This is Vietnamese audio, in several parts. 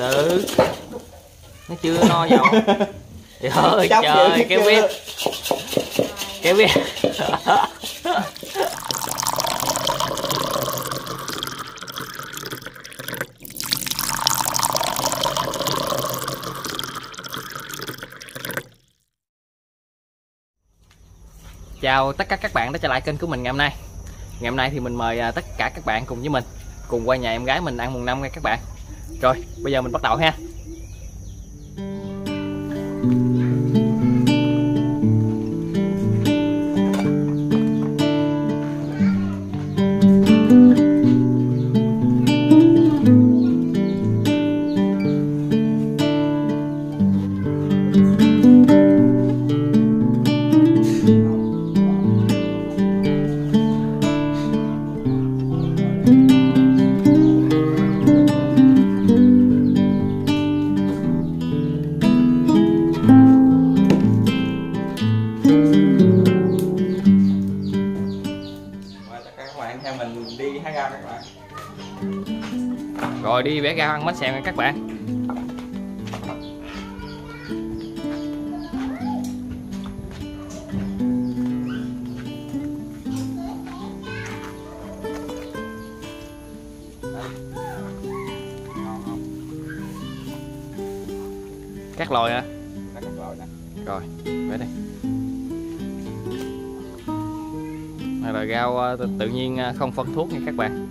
từ nó chưa no dầu. Trời ơi trời, kéo biết kéo biết. Chào tất cả các bạn đã trở lại kênh của mình ngày hôm nay. Ngày hôm nay thì mình mời tất cả các bạn cùng với mình cùng qua nhà em gái mình ăn mùng 5 nha các bạn. Rồi, bây giờ mình bắt đầu ha. Theo mình đi hái rau các bạn. Rồi đi bẻ rau ăn bánh xèo nha các bạn. Cắt lồi hả? Cắt lồi nè. Rồi, bẻ đi. Này là rau tự nhiên không phân thuốc nha các bạn.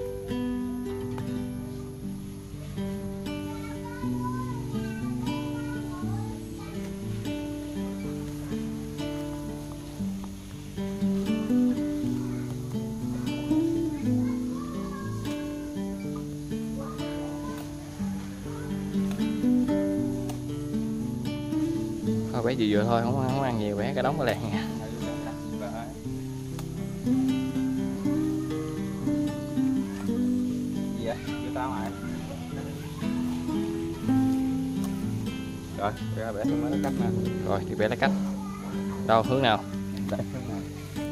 Thôi bé vừa thôi, không ăn nhiều, bé cái đống cái lẹt nha. Gì vậy? Đưa tao lại. Rồi, ra bẻ xuống lấy cách nè. Rồi thì bé lấy cách. Đâu hướng nào? Đây, hướng nào?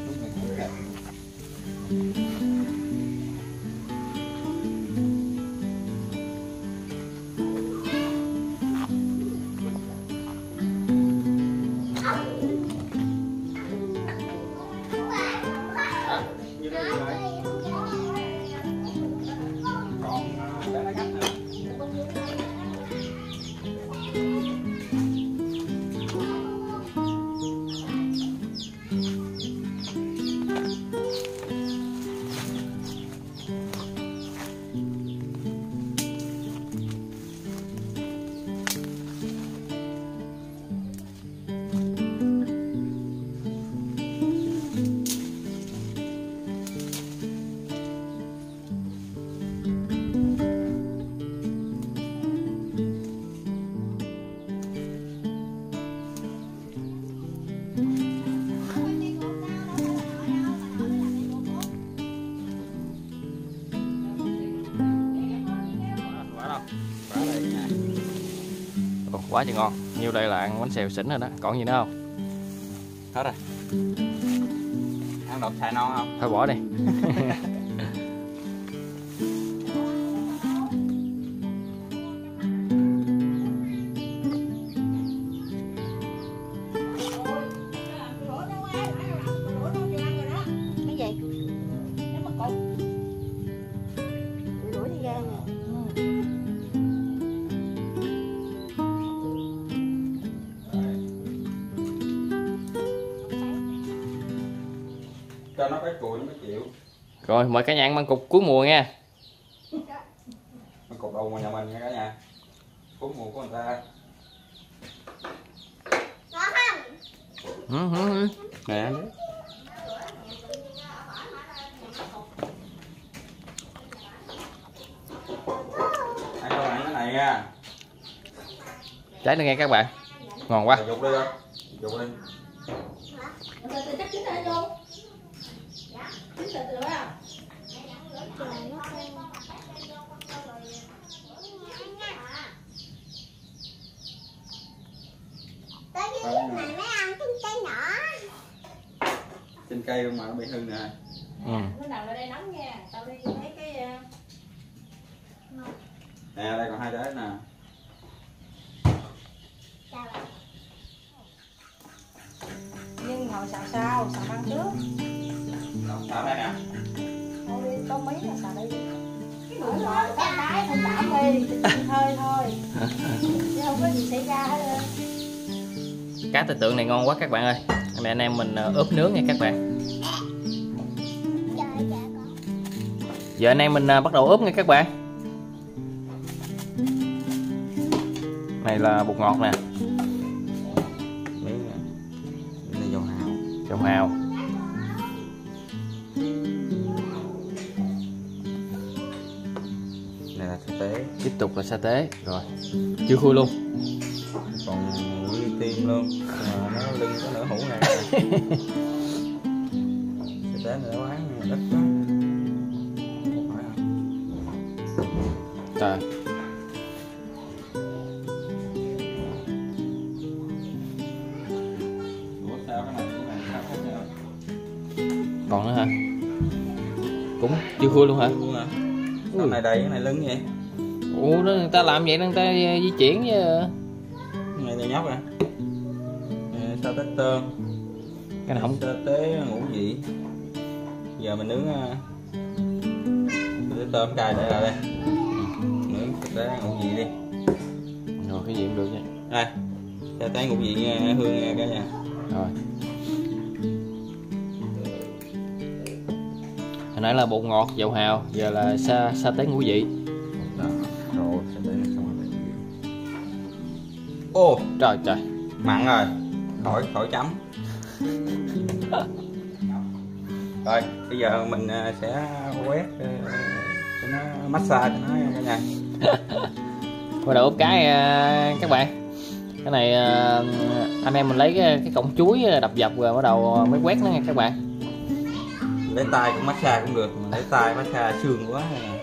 Ồ, quá trời ngon. Nhiêu đây là ăn bánh xèo xỉn rồi đó. Còn gì nữa không? Hết rồi. Ăn đọt xài non không? Thôi bỏ đi. Cho nó cái cùi nó mới chịu. Rồi mời cả nhà ăn măng cục cuối mùa nha. Măng cục đầu mà nhà mình nha cả nhà. Cuối mùa của người ta. Nè. Ăn đâu ăn cái này nha. Trái nữa nghe các bạn. Ngon quá. Dục đi không? Dục đi. Trên cây luôn mà nó bị hư nè. Nó nằm ở đây nóng nha. Tao đi lấy cái Nè đây còn hai trái nè. xào sao, xào ăn trước. Xào đây nè. Thôi đi, có mấy là xào đây đi. Cái bữa rồi, có cái thông cảm đi, hơi thôi. Chứ không có gì xảy ra hết. Cá tư tượng này ngon quá các bạn ơi. Mẹ anh em mình ướp nướng nha các bạn. Giờ anh em mình bắt đầu ướp nha các bạn. Này là bột ngọt nè. Đây dầu hào. Dầu hào. Này là sa tế. Tiếp tục là sa tế. Rồi. Chưa khui luôn. Còn mũi tim luôn. Mà nó lưng có nửa hũ này. Sa tế này nó bán đất đó. Rồi. Còn nữa hả? Cũng chưa khui luôn hả? Luôn hả? Cái này đầy, cái này lưng vậy. Ủa đó người ta làm vậy người ta di chuyển chứ. Cái này nhóc à. Sa tế tôm. Cái này không. Sa tế ngũ vị. Giờ mình nướng sa tế tôm cài để lại đây. Nướng sa tế ngũ vị đi. Rồi cái gì cũng được vậy. Đây. Sa tế ngũ vị hương cả nhà. Rồi. Hồi nãy là bột ngọt, dầu hào, giờ là sa tế ngũ vị. Đó. Rồi sa tế này xong rồi. Ô, Trời trời. mặn rồi. Khỏi chấm. Rồi, bây giờ mình sẽ quét cho nó massage cho nó cả nhà. Bắt đầu ướp cái các bạn. Cái này anh em mình lấy cái cọng chuối đập dập rồi bắt đầu mới quét nó nha các bạn. Lấy tay cũng massage cũng được, mà lấy tay massage xương quá.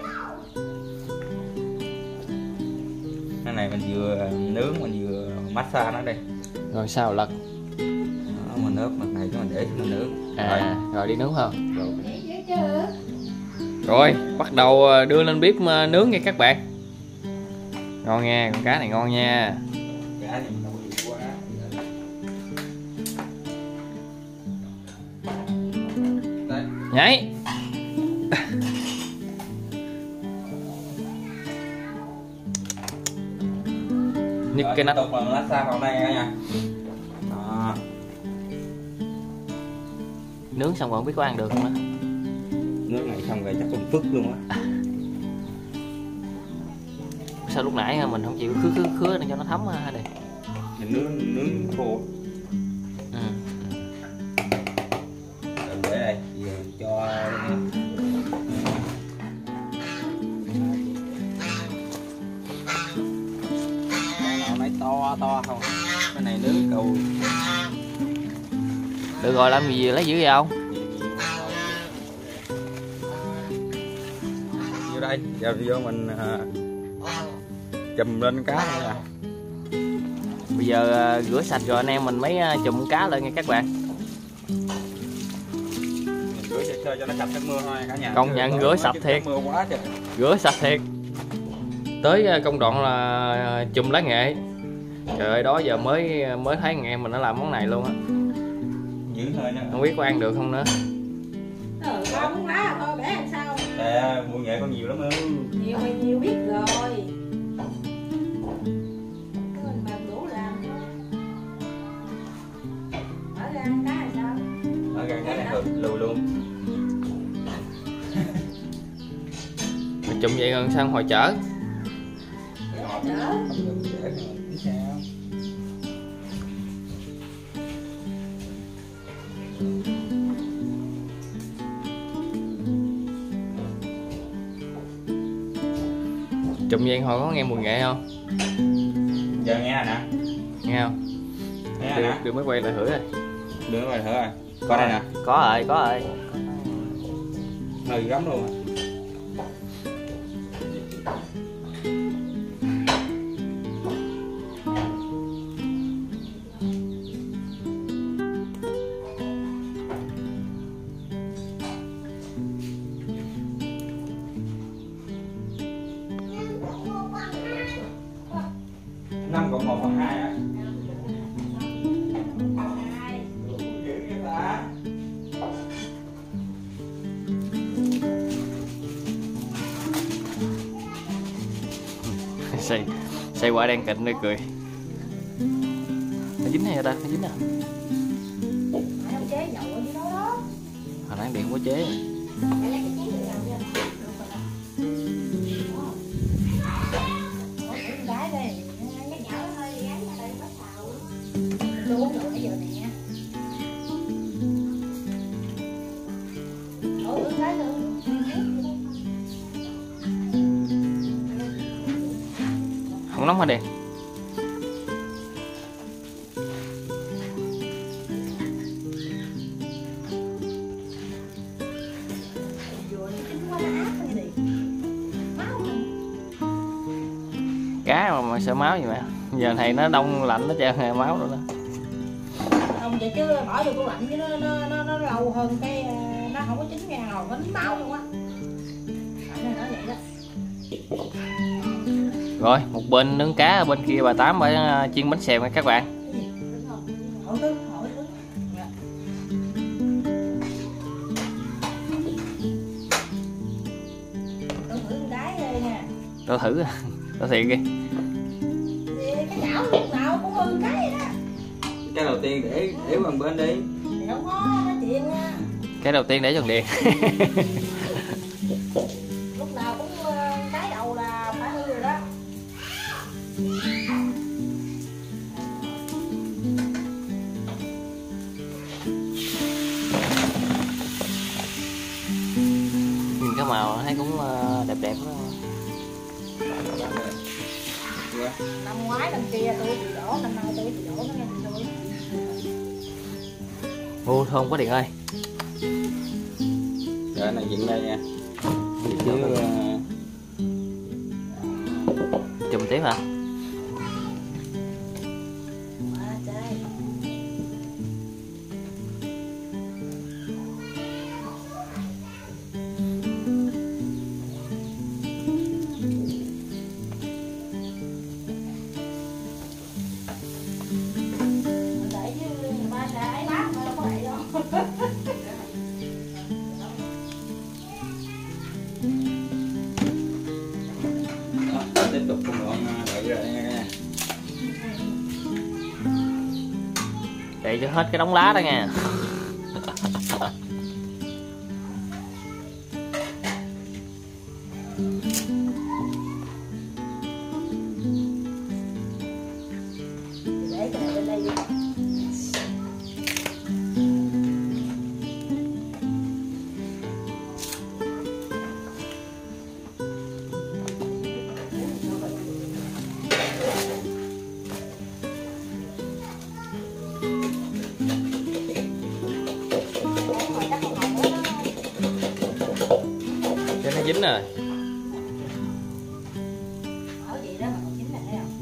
Cái này mình vừa nướng mình vừa massage nó đây. Rồi sao lật. Đó, mình ướp mặt này cho mình để cho mình nướng. Rồi đi nướng không? Rồi bắt đầu đưa lên bếp nướng nha các bạn. Ngon nha, con cá này ngon nha. Cá này mình không có quá. Đây. Nhảy. Nhức cái nách. Tục là massage vào đây nha. Đó. Nướng xong còn không biết có ăn được không á. Nước này xong rồi chắc còn phức luôn á. Sao lúc nãy mình không chịu khứa để cho nó thấm hả đây. Mình nướng khô. Ừ. Rồi để đây, giờ cho nó máy to không. Cái này nướng cầu. Được rồi, làm gì lấy dữ vậy không? Vô đây, giờ vô mình chùm lên cá này nè. Bây giờ rửa sạch rồi anh em mình mới chùm cá lên nha các bạn. Mình rửa sơ cho nó sạch nước mưa thôi cả nhà. Công nhận rửa sạch thiệt. Mưa quá trời. Rửa sạch thiệt. Tới công đoạn là chùm lá nghệ. Trời ơi, đó giờ mới thấy anh em mình nó làm món này luôn á. Giữ hơi nữa. Không biết có ăn được không nữa. Ba muốn lá thôi, bé làm sao? Nè, mua nghệ có nhiều lắm ư. Nhiều hay nhiều biết rồi. Mình mà đủ làm thôi. Ở ra ăn cá là sao? Ở gần cái này lùi luôn. Mình chùm vậy rồi sao hồi chở. Chùm vậy hồi có nghe mùi nghệ không? Giờ nghe nè. Nghe không? Nghe nè. Đưa mới quay lại thử rồi. Đưa rồi thử rồi. Có đây nè. Có rồi. Hơi gắm luôn. Năm cộng 1/2 á. Xoay quả đen kịnh để cười. Nó dính hay ta? Nó dính à? Không chế nhậu ở dưới đó đó. Hồi nãy điện không có chế. Mẹ lấy cái chén đựng làm nha. Con gái đây, cái chảo nó hơi gắn ở đây bắt xào. Tôi uống rồi nãy giờ nè. Con gái nữa. Không nóng hả đèn? Cá mà sợ máu gì mẹ? Giờ này nó đông lạnh nó trơn máu rồi đó. Không vậy chứ bỏ vô tủ lạnh chứ nó lâu hơn cái nó không có chín ra rồi nó máu luôn á. Nó vậy đó. Rồi một bên nướng cá, bên kia bà Tám ở chiên bánh xèo nha các bạn. Hỏi thứ. Tôi thử con gái đây nè. Tôi thử, tôi thiệt đi. Cái chảo lúc nào cũng hư cái vậy đó. Cái đầu tiên để qua bên đi. Thì không có nói chuyện nha. Cái đầu tiên để dần điện. Lúc nào cũng cái đầu là phải hư rồi đó. Nhìn cái màu thấy cũng đẹp đẹp đó. Năm ngoái năm kia tôi bị đổ, năm nay tôi bị đổ nó nghe tôi. Ô thơm quá Điện ơi. Rồi này dựng đây nha. Chứ chùm tiếp hả? tiếp tục công đoạn đợi ra nha. Chạy cho hết cái đống lá đó nha. Để cái này bên đây. Cho nó dính rồi. Ở vậy đó mà còn chín là thấy không?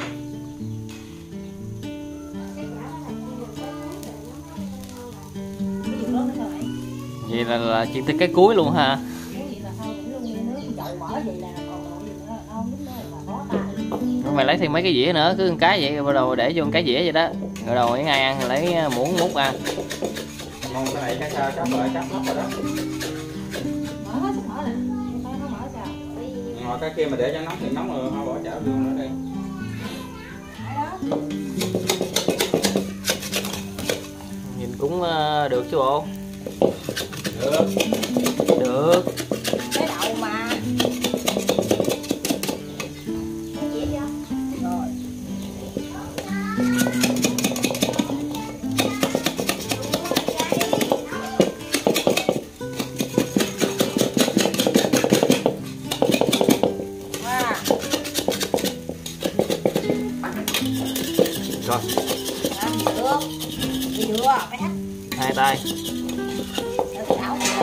Cái gì lớn nữa sao vậy? Vậy là chiên tới cái cuối luôn ha. Cái gì là thôi những luôn như nước dầu bỏ vậy là còn đồ gì nữa là không đúng nữa là bó tay. Rồi mày lấy thêm mấy cái dĩa nữa, cứ một cái vậy rồi bắt đầu để vô một cái dĩa vậy đó. Rồi đầu mấy ngày ăn lấy muỗng múc ăn. Mong cái này cái sao chắc lại chắc lắm rồi đó. Mở hết sức mở nè. Cái nó mở sao? Ngồi cái kia mà để cho nóng thì nóng rồi không bỏ chảo vô nữa đi. Đấy đó. Nhìn cũng được chứ bộ. Được. Được. Cái đậu mà. Cái dĩa chưa? Rồi. Rồi. Được. Đi vừa phải thắt. Hai tay. Được đậu nè.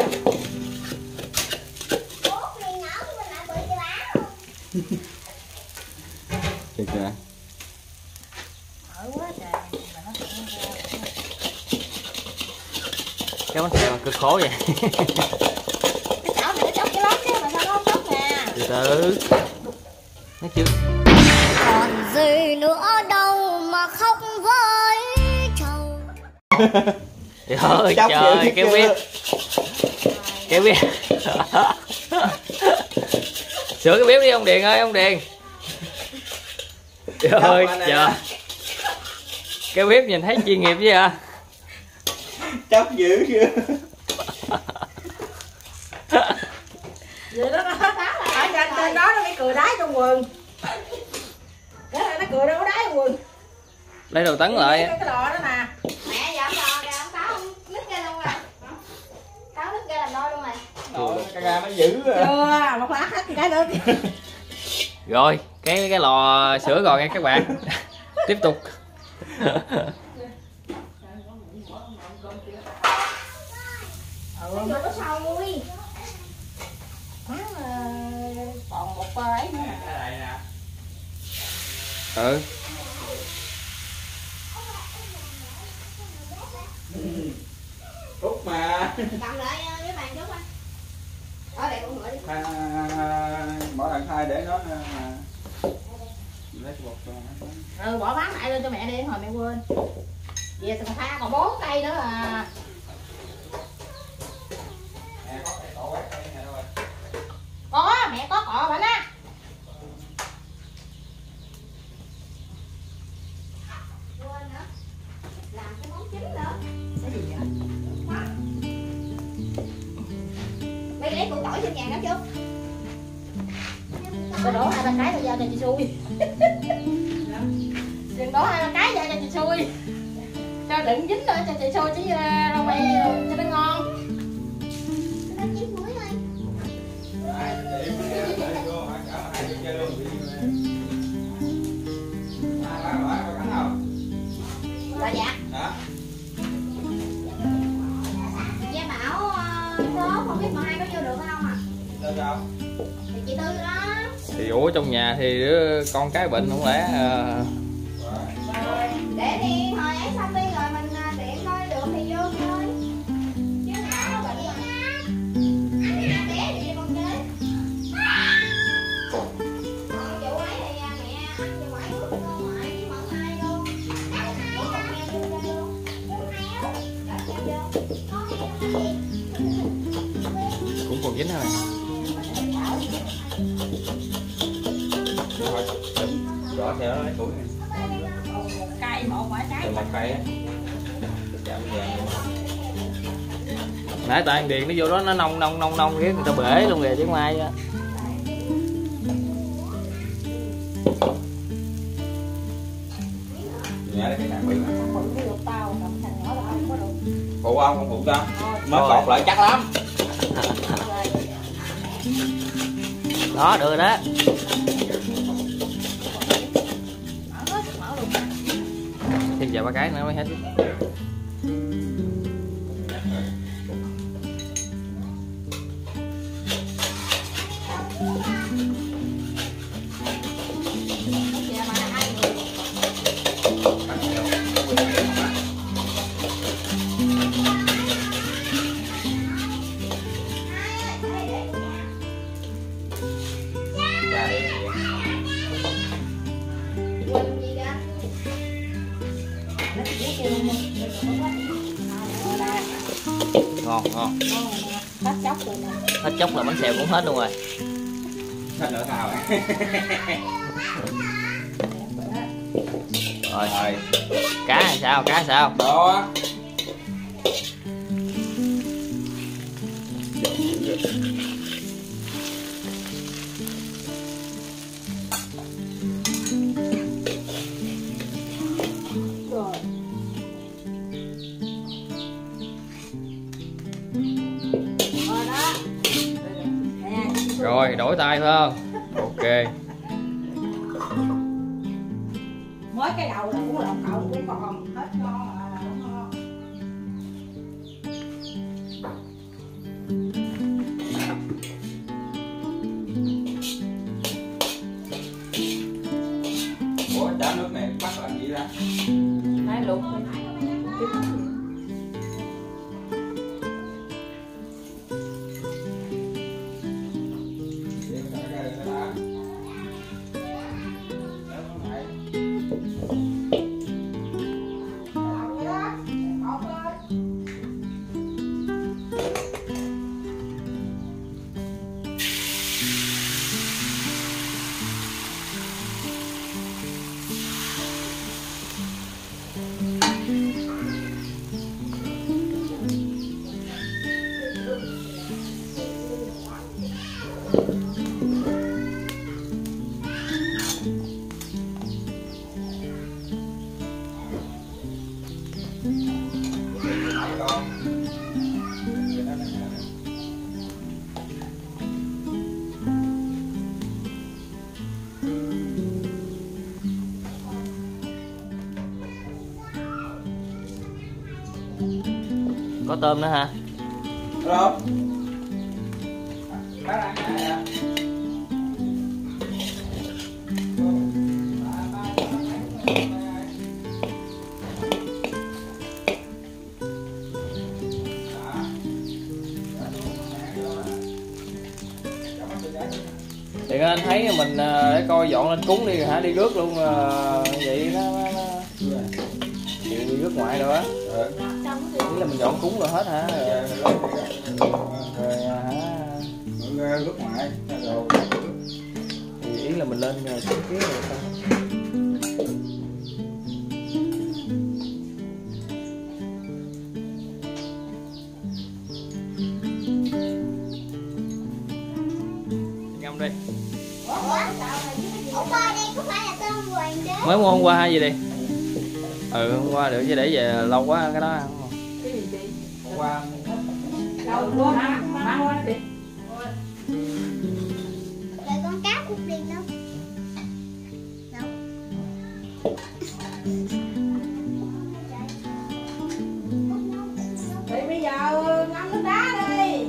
Được chưa? Mở quá trời mà nó cũng ra. Cái bánh xèo mà cực khổ vậy. Cái chảo này nó chóc cái lắm chứ mà sao nó không chóc nè. Từ từ. Nó chưa. Còn gì nữa đâu mà khóc với chầu. Trời ơi trời, cái biết. Cái biết. Sửa cái bếp đi ông Điền ơi, ông Điền. Trời ơi trời, cái bếp nhìn thấy chuyên nghiệp chứ à. Chấp dữ chưa? Vậy đó nó ở trên đó nó mới cười đái trong quần. Cái này nó cười đâu có đái trong quần. Lấy đồ tấn lại. Cái lò đó nè. Mẹ giờ lò kìa, ông Táo nứt ra luôn rồi. Táo nứt ra làm đôi luôn rồi. Trời, cái ga nó dữ rồi. Chưa, một lát hết cái nữa. Rồi, cái lò sữa rồi nha các bạn. Tiếp tục. Nó có sôi. Còn một ấy nữa. Ừ. Út mà. Cầm lại với bàn trước anh. Ở đây cũng nữa đi. Bỏ đằng khai để nó lấy bột cho Bỏ bán lại lên cho mẹ đi, hồi mẹ quên. Về thằng Tha còn 4 cây nữa à. Có, mẹ có cọ bệnh á. Quên nữa. Làm cái món chính nữa. Cái gì vậy? Mày lấy củ tỏi trên nhà đó chưa? Tôi đổ 2-3 cái thôi ra cho chị xui. Đừng đổ 2-3 cái ra cho chị xui. Cho đừng dính nữa cho chị xui chứ rau mè cho nó ngon. Nó chín muối thôi. Là dạ. Gia Bảo có không biết mà hai có vô được không à? Thì chị Tư đó. Thì ủa trong nhà thì đứa con cái bệnh không lẽ Để đi hồi ấy xong đi rồi mình điện coi được thì vô thôi. Chứ nào nó bệnh rồi. Anh đi ăn bé đi con chơi. Còn vụ ấy thì mẹ ăn thì ngoại nước cô ngoại với mận hai luôn. Có con heo vô đây luôn. Heo. Có heo vô. Có heo. cũng còn dính thôi. Rõ theo lấy củi này. Một cây một quả trái. Một cây á. Chạm vàng. Nãy tại điền nó vô đó nó nông riết người ta bể luôn kìa chứ không ai á. Nhà đây cái thằng bị Bự cái lục tao cầm thằng nhỏ là không có được. phụ không phụ cho. Mới cột lại chắc lắm. Đó được đó. Thêm vài ba cái nữa mới hết. Ngon. Hết chốc rồi nè. Hết chốc là bánh xèo cũng hết luôn rồi. Hết nữa sao Rồi. Cá thì sao? Cá sao? Đó. Rồi đổi tay phải không? Ok. Mới cái đầu là cũng lộn cậu cái còn hết ngon là ngon. Ủa chả nước này bắt làm gì ra? Nãy luộc có tôm nữa ha. Rồi. Bác ăn cái này à? Thì anh thấy mình để coi dọn lên cúng đi hả, đi rước luôn vậy nó đi rước ngoại rồi á. Ý là mình dọn cúng rồi hết hả? Rồi hả? Rước ngoại rồi. Thì ý là mình lên cúng kia rồi sao? Ngâm đi. Hôm qua đây có phải là tôm hoàng đế? Mới mua hôm qua hay gì đi? Ừ, hôm qua được chứ để về lâu quá cái đó ăn. Hôm qua Đâu có ăn quá đi. Rồi con cá cút đi đâu? Đâu? Thì bây giờ ngâm nước đá đi.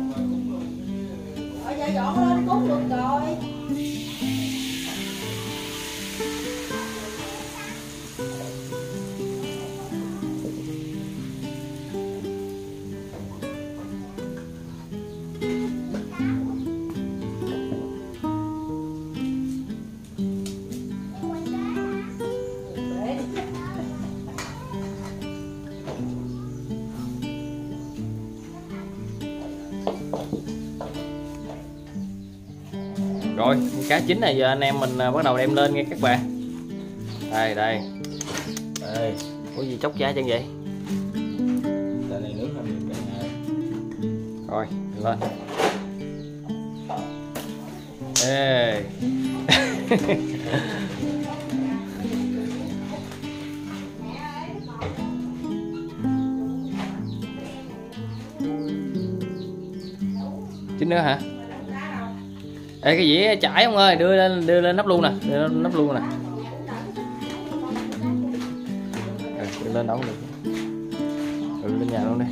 Bây giờ dọn lên cúng được rồi. Rồi, cá chín này giờ anh em mình bắt đầu đem lên nha các bạn. Đây đây. đây. Có gì chốc giá chân vậy? Tại này nướng hơn được cái này. Rồi, lên. Ê. Chín nữa hả? Ê, cái dĩa chảy ông ơi, đưa lên nắp luôn nè, đưa lên nắp luôn nè. Đưa lên đâu được. Lên nhà luôn đi.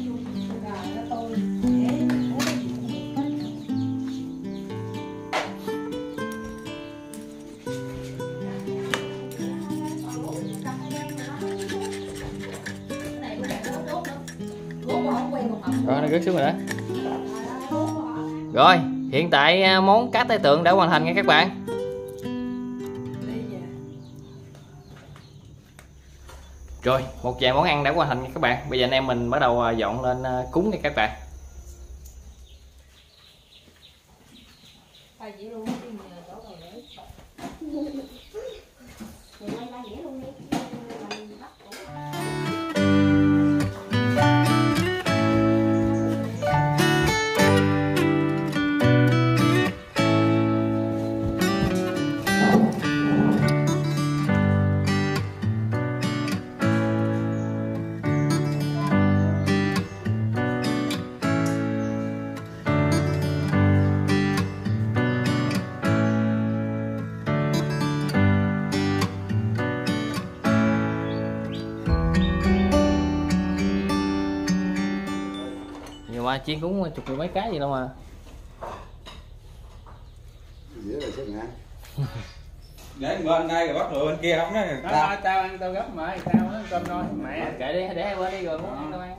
Rồi nó rớt xuống rồi đó. Rồi, hiện tại món cá tai tượng đã hoàn thành nha các bạn. Rồi, một vài món ăn đã hoàn thành nha các bạn. Bây giờ anh em mình bắt đầu dọn lên cúng nha các bạn. Mà chiên cũng chục mười mấy cái gì đâu mà. Dĩa là sức hả? Để bên đây rồi bắt rồi bên kia không đó. Đó, tao ăn tao gấp mà tao nó cơm thôi mẹ. Kệ đi, để hai bên đi rồi muốn ăn tao ăn.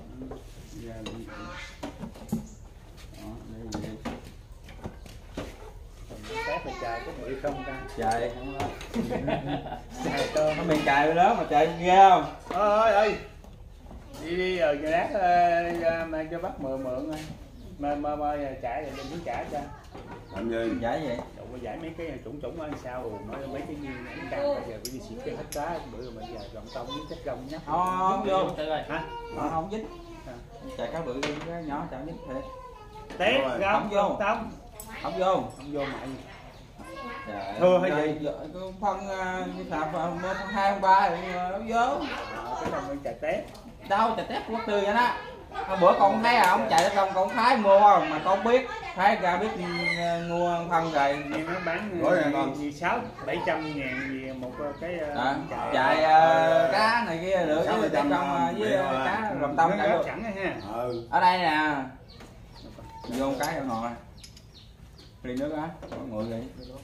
Tép là trời có bự không ta? Trời. Trời tôm. Nó miền cài lớn mà trời ghê không? Ơi ơi. Đi rồi lát mang cho bác mượn thôi. Mà trả rồi đừng trả cho. Làm gì? Giải vậy? Đụng có giải mấy cái trũng ăn sao mấy cái nhiên nó càng bây giờ phải đi xịt cho hết cá bữa rồi bây giờ gọng tông với chất gông nhá. Không vô. Hả? Không dính. Chạy cá bự đi cái nhỏ chẳng dính thiệt. Tép Không vô. tông. Không vô. Không vô mày. Trời, Thưa hay gì? Phân sạp 2, 3 rồi đâu vô. Cái là mình chạy tép. Đâu chạy tép quốc tư vậy đó. Bữa con thấy ông chạy đến trong con Thái mua mà con biết thấy ra biết mua phân rồi. Nghe nó bán Rồi nè con. gì 600-700 ngàn gì một cái Chạy cá này kia được với tay trong với cá lòng tông cả được. chẳng ha. Ở đây nè. Vô cái cho ngồi. Ly nước á, ngồi đi.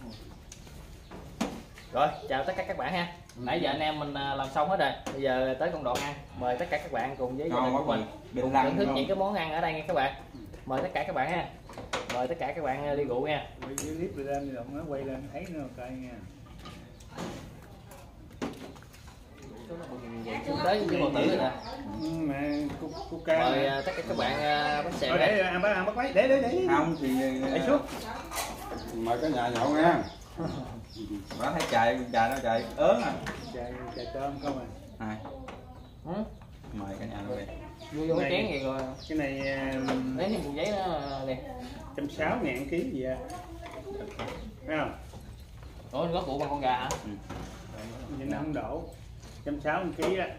Rồi, chào tất cả các bạn ha. Nãy giờ anh em mình làm xong hết rồi. Bây giờ tới công đoạn ăn. Mời tất cả các bạn cùng với gia đình của mình cùng thưởng thức những cái món ăn ở đây nha các bạn. Mời tất cả các bạn ha. Mời tất cả các bạn đi rượu nha. Quay cái clip lên rồi nó quay lên thấy nó coi nha. Tới với bầu tử rồi nè. Mà Coca. Mời tất cả các bạn bắt xèo Để nha. ăn bắt lấy để. Không thì Để xuống. Mời cả nhà nhậu nha. Nó thấy chạy nó chạy ớn à. Chạy tôm không à. Này. Ừ? Mời cả nhà luôn đi. Vô cái chén gì rồi. Cái này Lấy thêm cuộn giấy đó nè. 160.000 ký gì à? Thấy không? Ủa có cuộn bằng con gà hả? Nhưng nó không đổ. 160 ký á.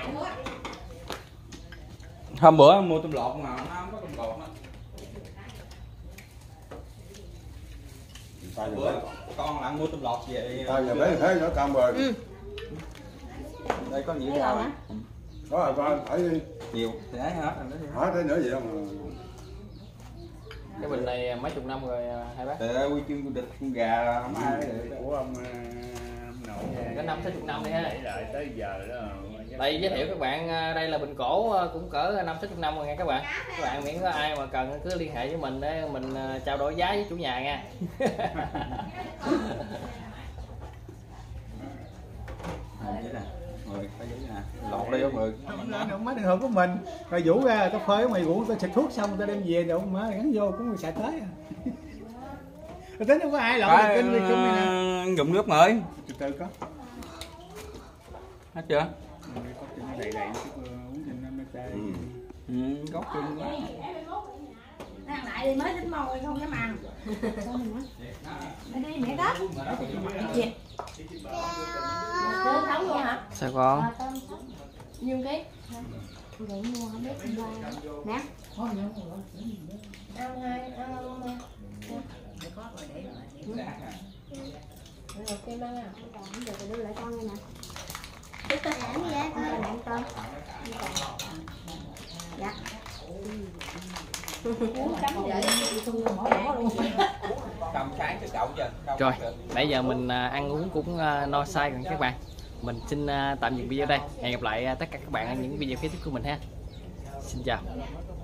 Hôm bữa mua tôm lột mà nó không có tôm lột nữa. Tay Bữa giờ con lại mua tôm lột về. tay giờ bé thế nó cam rồi. Đây có nhiều rau. Có rồi con thấy đi. Nhiều thì ấy hết rồi đó. Hết thế nữa gì không? Cái bình này mấy chục năm rồi hai bác. Từ quy chương của địch con gà không ai được. Của ông nội Có 50-60 năm đi ha. để lại tới giờ đó. Đây giới thiệu các bạn, đây là bình cổ cũng cỡ 50-60 năm rồi nha các bạn. Các bạn miễn có ai mà cần cứ liên hệ với mình để mình trao đổi giá với chủ nhà nha. Lột đi không được. Ông má đường hộp của mình rồi vũ ra tao phơi mày vũ tao xịt thuốc xong tao đem về rồi ông má gắn vô cũng xài tới à. Tao tính không có ai lộn được kinh chung này nè. Dùng nước mới. Từ từ có. Hết chưa? Có chừng nó đầy uống chừng 50 tê. Có kinh quá. Ăn lại đi mới dính môi không dám ăn. Đi mẹ đó. Gì? Tôm sống luôn hả? Sao con? Nhiêu ký? Vậy mua không biết nè. Ăn hai, ăn nè. Có rồi để rồi. Rồi kêu lên à. Giờ tôi đưa lại con đây nè. Cái tôm hãm vậy, con cho bạn tôm. Dạ. Cầm sáng cho cậu chưa? Rồi, nãy giờ mình ăn uống cũng no say rồi các bạn. Mình xin tạm dừng video đây. Hẹn gặp lại tất cả các bạn ở những video kế tiếp của mình ha. Xin chào.